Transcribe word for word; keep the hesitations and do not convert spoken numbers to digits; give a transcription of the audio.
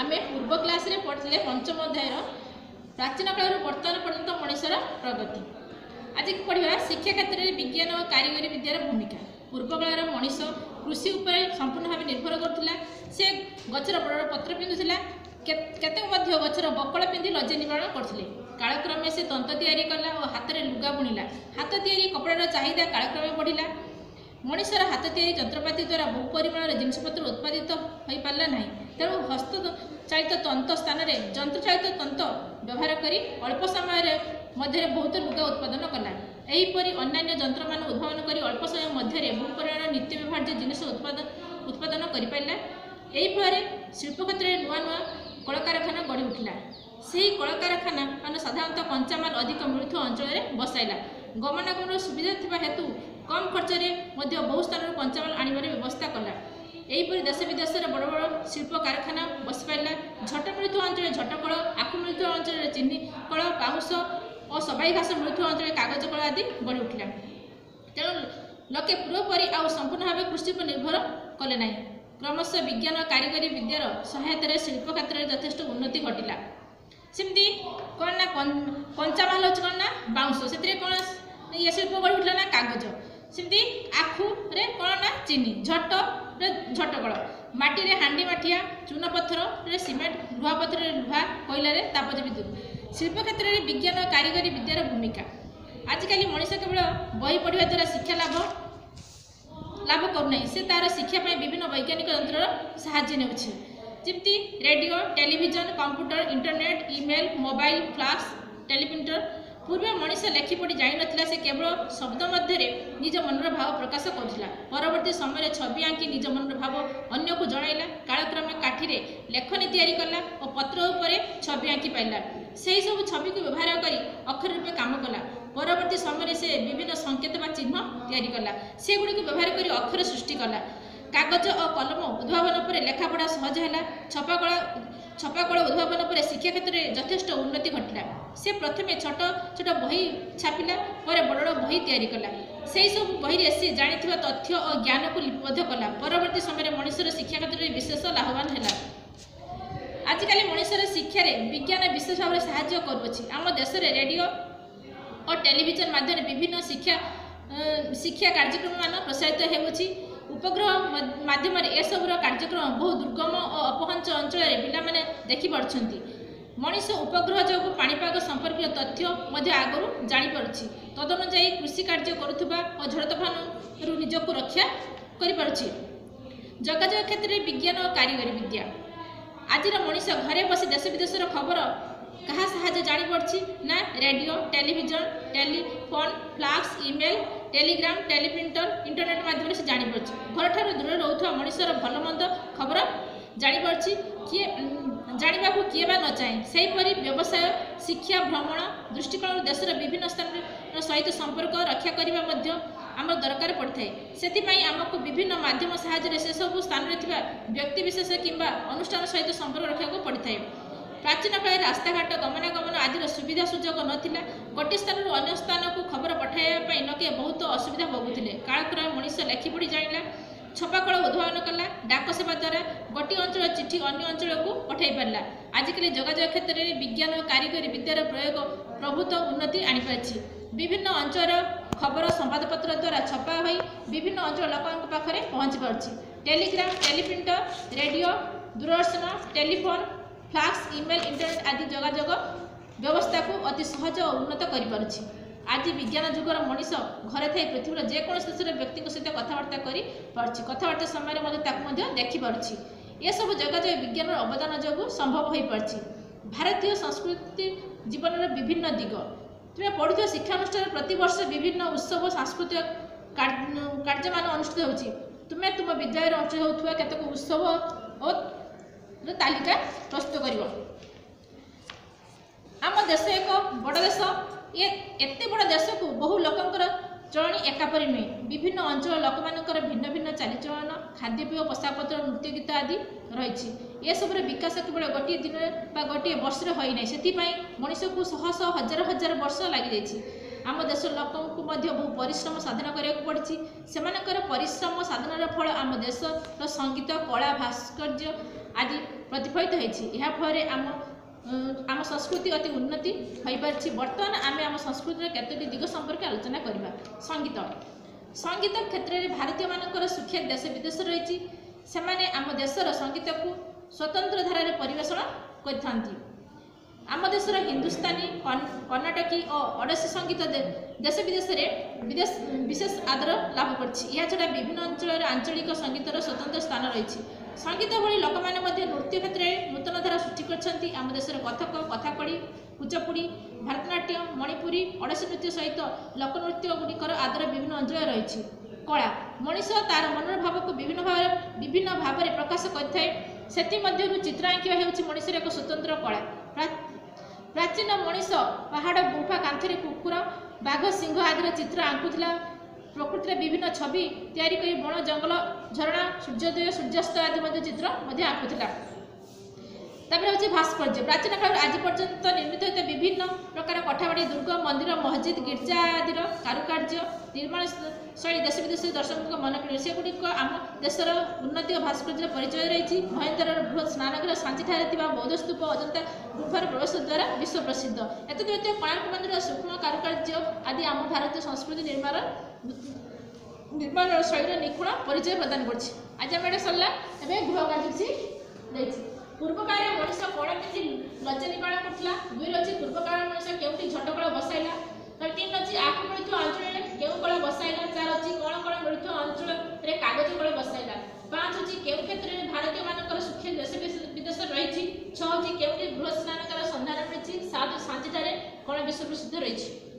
आमे पूर्व क्लास रे पढ़ले पंचम अध्याय प्राचीन काल वर्तमान पर्यंत मनुष्यर प्रगति। आज पढ़ा शिक्षा क्षेत्र में विज्ञान और कारीगरी विद्यार भूमिका। पूर्व काल मनीष कृषि उपर संपूर्ण भाव निर्भर करुला। से गचर बड़ बड़ पत्र पिंधुला, केतेक गचर बकल पिंधि लज्जा निवारण करथिले। कालक्रमे से तंत तैयारी कला और हाथ में लुगा बुणिला। हाथ तैयारी कपड़ार चाहिदा कालक्रमे बढ़िला। मनुष्यर हाथ तैयारी जंत्रपाति द्वारा बहु परिमाण जिनपतर उत्पादित हो पारा ना, तेणु हस्त चालित तंत स्थान में जंत्र चालित तंत व्यवहार करी अल्प समय मध्य बहुत लुगा उत्पादन कला। एहीपरि अन्य जंत्र मान उद्भावन करी अल्प समय मध्य बहु परिमाण नित्य व्यवहार्य जिनिस उत्पादन उत्पादन कर पारा। यही फल शिल्प क्षेत्र में नुआ नुआ कलकारखाना गढ़ी उठिला। से कलकारखाना मान साधारणतः कंचामाल अधिक मिलुवा अंचल में बसाइला। गमनागमन सुविधा थिबा हेतु कम खर्च में बहु स्थान कंचामाल आनिबार व्यवस्था कला। यहीपरि देश विदेश में बड़ बड़ शिल्प कारखाना बस पारा। झट मिलुवा अंचल झटकल, आखु मिलुवा अंचल चीनी कल, बाउंश और सबाई घास मिलुवा अंचल कागज कल आदि गढ़ी उठिला। तेणु लोके पूर्वपरि आउ संपूर्ण भाव कृषि पर निर्भर कले ना। क्रमशः विज्ञान और कारीगरी विद्यार सहायतार शिल्प क्षेत्र में यथेष्ट उन्नति घटिला। सेमती कौन ना कंचामाल अच्छे कौन ना बाउंश से कौन ये शिल्प गढ़ी उठला ना कागज। सेमती आखु रे कौन ना चीनी, झट झटकल, माटी रे हांडी माठिया, चून पत्थर रे सीमेंट, लुहा पत्थर रे लुहा, कोयला रे तापज विद्युत। शिल्प क्षेत्र में विज्ञान और कारीगरी विद्यार भूमिका। आजिकल मनीष केवल बही पढ़ा द्वारा शिक्षा लाभ लाभ करना, से तार शिक्षा विभिन्न वैज्ञानिक यंत्र साहाय्य नेउछि। जमती radio, television, computer, internet, email, mobile, fax, teleprinter. पूर्व मनीष लेखि पढ़ी जान ना, से केवल शब्द मध्य निज मनर भाव प्रकाश करुला। परवर्ती समय छवि आंकी निज मनर भाव अन्य को जणाइला। कालक्रमे काठी रे लेखनी तैयारी कला और पत्र उपरे छवि आंकी पाइला। से सब छवि को व्यवहार करी अक्षर रूपे काम कला। परवर्ती समय से विभिन्न संकेत बा चिन्ह तैयारी कला। से गुड़ी को व्यवहार करी अक्षर सृष्टि कला। कागज और कलम उद्भावन पर लेखापढ़ा सहज है। छपाकला छपाकला उद्भावन पर शिक्षा क्षेत्र में यथेष्ट उन्नति घटिला। से प्रथमे छोट छोट बही छापिला, पर बड़ बड़ बही तैयारी कला। से सब बही से जानी तथ्य और ज्ञान को लिपिबद्ध कला। परवर्ती समय मनुष्यर शिक्षा क्षेत्र में विशेष लाभवान है। आजिकल मनुष्यर शिक्षा विज्ञान विशेष भाव में साहाय्य करुँच। आम देश में रेडियो और टेलीविजन माध्यम विभिन्न शिक्षा शिक्षा कार्यक्रम मान प्रसारित होउछि। उपग्रह माध्यम एसबूर कार्यक्रम बहु दुर्गम और अपहंच अंचल पिलाने देखिपार्छन्ति। मनीष उपग्रह जो पाणीपाग संपर्क तथ्य आगु जापी, तदनुजाई कृषि कार्य करुवा और झड़ तोफान निजक रक्षा कर। जोगाजोग क्षेत्र में विज्ञान और कारीगरी विद्या। आज मनीष घरे बसी देश विदेश खबर क्या साहाय्य जापी ना, radio, television, telephone, fax, email, telegram, teleprinter, internet माध्यम से जापी। घर ठार दूर रोथुवा मनुष्यर भल मंद खबर जापी। किए जाना को किए बा न चाहे। सेहीपरि व्यवसाय, शिक्षा, भ्रमण दृष्टिकोण देशर विभिन्न स्थान सहित संपर्क रक्षा करने आम दरकार पड़ता है। से आमको विभिन्न माध्यम साहाय्य से सब स्थान में व्यक्ति विशेष किंबा अनुष्ठान सहित संपर्क रखा पड़ता है। प्राचीन काल रास्ताघाट गमनागमन आदि सुविधा सुजोग नाला। गोटे स्थान अन्य स्थान को खबर पठाइबा लोके बहुत असुविधा भोगुले। कालक्रमे मनीष लेखि पढ़ी जाना, छपाकल उद्भावन कला। डाक सेवा द्वारा गोटे अंचल चिठी अन्य अंचल को पठाई पारा। आजिकल जोगाजोग क्षेत्र में विज्ञान और कारीगरी विद्यार प्रयोग प्रभुत उन्नति आनीपारी। विभिन्न अंचल खबर संवादपत्र द्वारा छपा हो विभिन्न अंचल लोकों पाखे पहुँची पार्छ। टेलीग्राम, टेलीप्रिंटर, रेडियो, दूरदर्शन, टेलीफोन, फ्लैक्स, ईमेल, इंटरनेट आदि जोगाजोग व्यवस्था को अति सहज और उन्नत कर। आज विज्ञान जुगर मनीष घरे थी पृथ्वीर जेकोसी देशर व्यक्ति सहित कथबार्ता कर कथबार्ता समय देखिपी। ये सब जोगाजोग विज्ञान अवदान जो संभव हो पार्छ। भारतीय संस्कृति जीवन विभिन्न दिग। तुम्हें पढ़ुଥିବା शिक्षानुष्ठान प्रति वर्ष विभिन्न उत्सव सांस्कृतिक कार्य मान अनुष्ठित होछि। तुम्हें तुम विद्यालय अनुष्ठित होता केतक उत्सव और तालिका प्रस्तुत कर। आम देश एक बड़ देश। ये एते बड़ देश को बहु लोकंकर चलनी एकापरी नुहे। विभिन्न अंचल लोक मानकर भिन्न भिन्न चालीचलन, खाद्यपेय, पोशाकपत्र, नृत्य गीत आदि रही। ये सब विकास केवल गोटे दिन बा गोटे वर्ष होना। से मनीष को शह शह हजार हजार वर्ष लगी जाइए। आम देश लोक मध्य बहु परिश्रम साधन करने पड़ी सेमानकर परिश्रम साधनार फल आम देशर संगीत कला भास्कर्य आदि प्रतिफलित होती फल आम आम संस्कृति अति उन्नति हो पारी। बर्तमान आम आम संस्कृतिर केतोटी दिग संपर्क आलोचना करवा। संगीत संगीत क्षेत्र में भारतीय मानकर सुख्यात देश विदेश रही सेमाने आम देशर संगीत को स्वतंत्र धारा परिवेषण करथांती। आम देशर हिंदुस्तानी कर्णाटकी और ओडिसी संगीत देश विदेश में विदेश विशेष आदर लाभ करा विभिन्न अंचल आंचलिक संगीतर स्वतंत्र स्थान रही। संगीत भली लोक मैंने नृत्य क्षेत्र में नूतन धारा सृष्टि कर आम देशर कथक कथाकड़ी कुचपुड़ी भारतनाट्यम मणिपुरी ओडिसी नृत्य सहित लोकनृत्य गुड़िकर आदर विभिन्न अंचल रही। कला मनीष तार मनर भाव को विभिन्न भाव विभिन्न भाव में प्रकाश करए से चित्र आंकिवा होउछि मनीषर एक स्वतंत्र कला। प्राचीन मनीष पहाड़ गुफा कांथरे कुकुर बाघ सिंह आदि चित्र आंकुला प्रकृति विभिन्न छवि तैयारी करी बण जंगल झरणा सूर्योदय सूर्यास्त आदि चित्र आंकुला। तापर हूँ भास्कर्य प्राचीन काल आज पर्यंत निर्मित होता विभिन्न प्रकार कठाबाड़ी दुर्ग मंदिर मस्जिद गिर्जा आदि कारुकार्य निर्माण शैली देश विदेश दर्शकों मन किणे सेगुड़िक आम देशर उन्नति और भास्कर्य परिचय रही। महेन्द्र बृहत स्नानगृह सांची बौद्ध स्तूप अजंता गुफार प्रवेश द्वारा विश्व प्रसिद्ध। एत व्यतीत कोणार्क मंदिर सूक्ष्म कारुकार्य आदि आम भारतीय संस्कृति निर्माण निर्माण शैली निपुण परिचय प्रदान कर। आज आम एटा सरला गृह कार्य पूर्व काल मनीष कड़ा के लज्जा निकाल करता दुई अच्छी पूर्व काल मनीष के झटकड़ा बसाइला तीन अच्छी आपको मिलता अंचल केउ कला बसाइला चार अच्छी कौन कौन मिलता अंचल कागज कला बसाइला पाँच अच्छी केउ क्षेत्र में भारतीय मानकर सुख्य देश विदेश रही छः अच्छी केउटी बृहत स्नानकर सन्धान मिली सात सांची कौन विश्व प्रसिद्ध रही।